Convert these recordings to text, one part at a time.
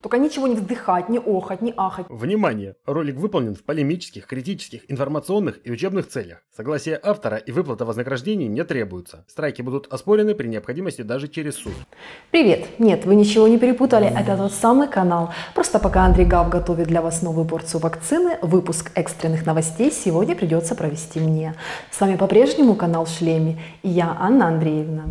Только ничего не вздыхать, не охать, не ахать. Внимание! Ролик выполнен в полемических, критических, информационных и учебных целях. Согласие автора и выплата вознаграждений не требуются. Страйки будут оспорены при необходимости даже через суд. Привет! Нет, вы ничего не перепутали, это тот самый канал. Просто пока Андрей Гав готовит для вас новую порцию вакцины, выпуск экстренных новостей сегодня придется провести мне. С вами по-прежнему канал в шлеме и я, Анна Андреевна.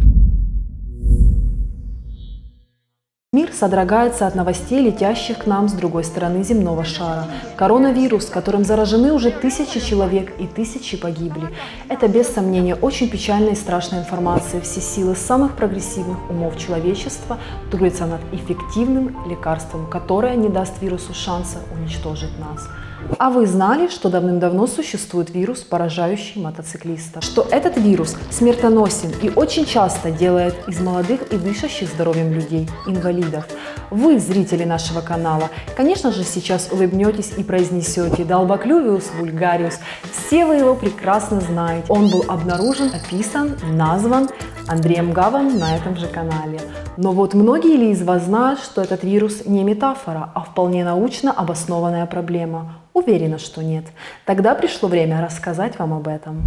Мир содрогается от новостей, летящих к нам с другой стороны земного шара. Коронавирус, которым заражены уже тысячи человек и тысячи погибли. Это без сомнения очень печальная и страшная информация. Все силы самых прогрессивных умов человечества трудятся над эффективным лекарством, которое не даст вирусу шанса уничтожить нас. А вы знали, что давным-давно существует вирус, поражающий мотоциклистов? Что этот вирус смертоносен и очень часто делает из молодых и дышащих здоровьем людей инвалидов? Вы, зрители нашего канала, конечно же, сейчас улыбнетесь и произнесете «Долбоклювиус вульгариус». Все вы его прекрасно знаете. Он был обнаружен, описан, назван Андреем Гавом на этом же канале. Но вот многие ли из вас знают, что этот вирус не метафора, а вполне научно обоснованная проблема? Уверена, что нет. Тогда пришло время рассказать вам об этом.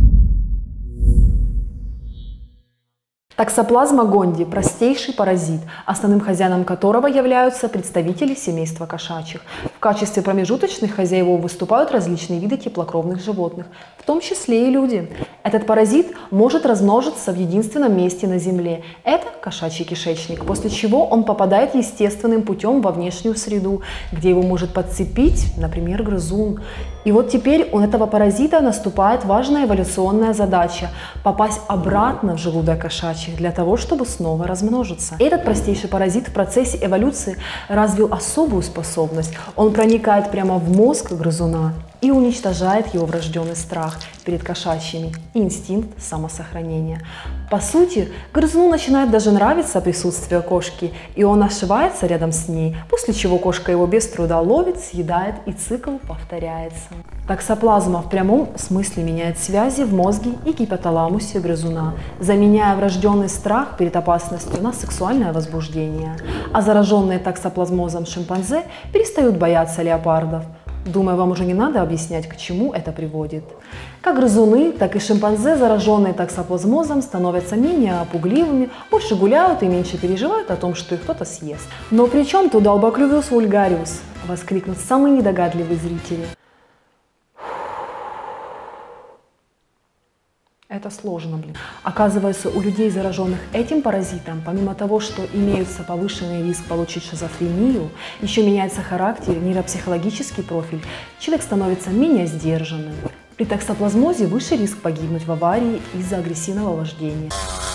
Токсоплазма гонди – простейший паразит, основным хозяином которого являются представители семейства кошачьих. В качестве промежуточных хозяев выступают различные виды теплокровных животных, в том числе и люди. Этот паразит может размножиться в единственном месте на Земле – это кошачий кишечник, после чего он попадает естественным путем во внешнюю среду, где его может подцепить, например, грызун. И вот теперь у этого паразита наступает важная эволюционная задача – попасть обратно в желудок кошачьих для того, чтобы снова размножиться. Этот простейший паразит в процессе эволюции развил особую способность. Он проникает прямо в мозг грызуна и уничтожает его врожденный страх перед кошачьими и инстинкт самосохранения. По сути, грызуну начинает даже нравиться присутствие кошки, и он ошивается рядом с ней, после чего кошка его без труда ловит, съедает, и цикл повторяется. Токсоплазма в прямом смысле меняет связи в мозге и гипоталамусе грызуна, заменяя врожденный страх перед опасностью на сексуальное возбуждение. А зараженные токсоплазмозом шимпанзе перестают бояться леопардов. Думаю, вам уже не надо объяснять, к чему это приводит. Как грызуны, так и шимпанзе, зараженные токсоплазмозом, становятся менее опугливыми, больше гуляют и меньше переживают о том, что их кто-то съест. Но при чем тут долбоклювиус вульгариус? Воскликнут самые недогадливые зрители. Это сложно, блин. Оказывается, у людей, зараженных этим паразитом, помимо того, что имеется повышенный риск получить шизофрению, еще меняется характер, нейропсихологический профиль. Человек становится менее сдержанным. При токсоплазмозе выше риск погибнуть в аварии из-за агрессивного вождения.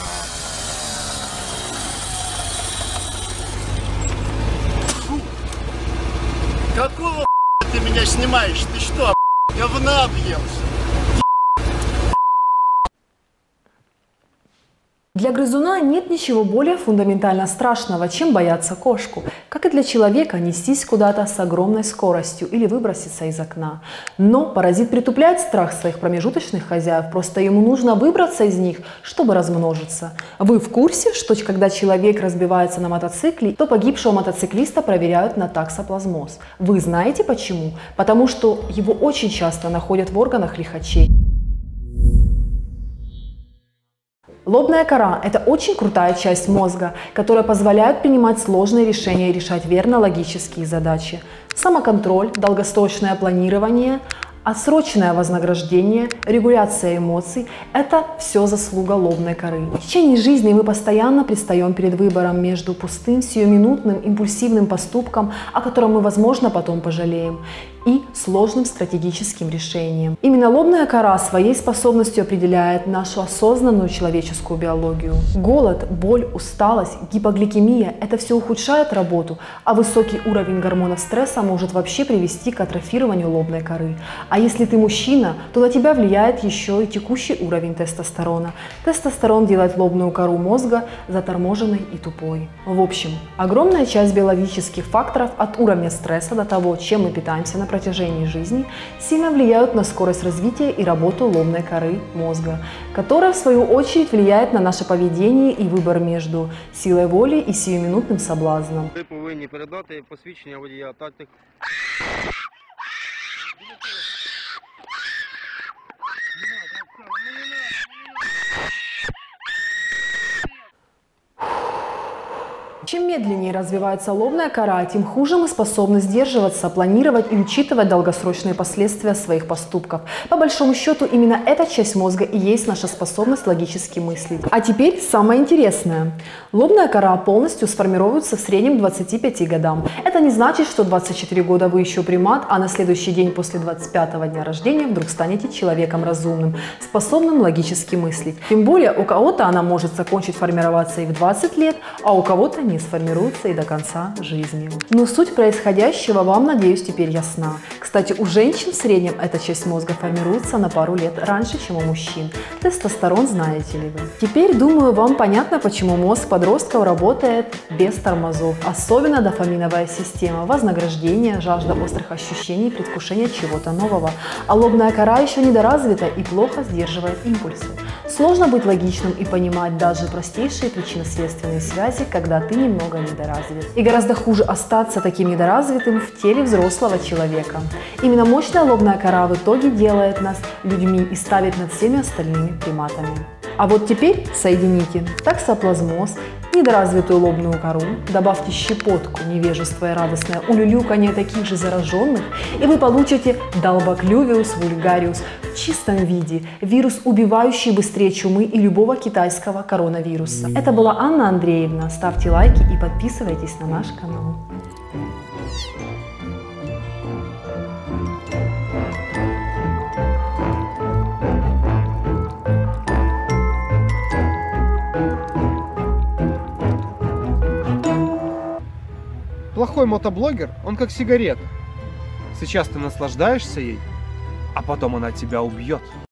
Какого ты меня снимаешь? Ты что, говна объелся? Для грызуна нет ничего более фундаментально страшного, чем бояться кошку, как и для человека нестись куда-то с огромной скоростью или выброситься из окна. Но паразит притупляет страх своих промежуточных хозяев, просто ему нужно выбраться из них, чтобы размножиться. Вы в курсе, что когда человек разбивается на мотоцикле, то погибшего мотоциклиста проверяют на токсоплазмоз? Вы знаете почему? Потому что его очень часто находят в органах лихачей. Лобная кора – это очень крутая часть мозга, которая позволяет принимать сложные решения и решать верно логические задачи. Самоконтроль, долгосрочное планирование, отсроченное вознаграждение, регуляция эмоций – это все заслуга лобной коры. В течение жизни мы постоянно предстаем перед выбором между пустым, сиюминутным, импульсивным поступком, о котором мы, возможно, потом пожалеем, и сложным стратегическим решением. Именно лобная кора своей способностью определяет нашу осознанную человеческую биологию. Голод, боль, усталость, гипогликемия – это все ухудшает работу, а высокий уровень гормонов стресса может вообще привести к атрофированию лобной коры. А если ты мужчина, то на тебя влияет еще и текущий уровень тестостерона. Тестостерон делает лобную кору мозга заторможенной и тупой. В общем, огромная часть биологических факторов от уровня стресса до того, чем мы питаемся на протяжении жизни, сильно влияют на скорость развития и работу лобной коры мозга, которая в свою очередь влияет на наше поведение и выбор между силой воли и сиюминутным соблазном. Ви повинні передати посвідчення водія тактик. Чем медленнее развивается лобная кора, тем хуже мы способны сдерживаться, планировать и учитывать долгосрочные последствия своих поступков. По большому счету, именно эта часть мозга и есть наша способность логически мыслить. А теперь самое интересное. Лобная кора полностью сформируется в среднем к 25 годам. Это не значит, что 24 года вы еще примат, а на следующий день после 25-го дня рождения вдруг станете человеком разумным, способным логически мыслить. Тем более, у кого-то она может закончить формироваться и в 20 лет, а у кого-то не сформируется и до конца жизни. Но суть происходящего вам, надеюсь, теперь ясна. Кстати, у женщин в среднем эта часть мозга формируется на пару лет раньше, чем у мужчин. Тестостерон знаете ли вы. Теперь, думаю, вам понятно, почему мозг подростков работает без тормозов. Особенно дофаминовая система, вознаграждение, жажда острых ощущений, предвкушение чего-то нового. А лобная кора еще недоразвита и плохо сдерживает импульсы. Сложно быть логичным и понимать даже простейшие причинно-следственные связи, когда ты немного недоразвит. И гораздо хуже остаться таким недоразвитым в теле взрослого человека. Именно мощная лобная кора в итоге делает нас людьми и ставит над всеми остальными приматами. А вот теперь соедините токсоплазмоз, недоразвитую лобную кору, добавьте щепотку невежества и радостное улюлюканье таких же зараженных, и вы получите долбоклювиус вульгариус в чистом виде, вирус, убивающий быстрее чумы и любого китайского коронавируса. Это была Анна Андреевна. Ставьте лайки и подписывайтесь на наш канал. Плохой мотоблогер, он как сигарета. Сейчас ты наслаждаешься ей, а потом она тебя убьет.